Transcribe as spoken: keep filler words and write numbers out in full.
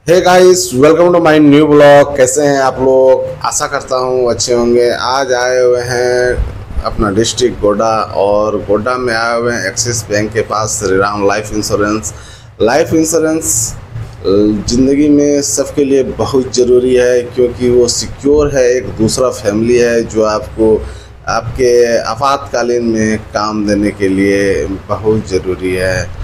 Hey guys, welcome to my new blog. कैसे हैं आप लोग? आशा करता हूँ अच्छे होंगे। आज आए हुए हैं अपना डिस्ट्रिक्ट गोड्डा, और गोड्डा में आए हुए हैं एक्सिस बैंक के पास Shri Ram life insurance. Life insurance ज़िंदगी में सबके लिए बहुत ज़रूरी है, क्योंकि वो सिक्योर है, एक दूसरा फैमिली है जो आपको आपके आपातकालीन में काम देने के लिए बहुत ज़रूरी है।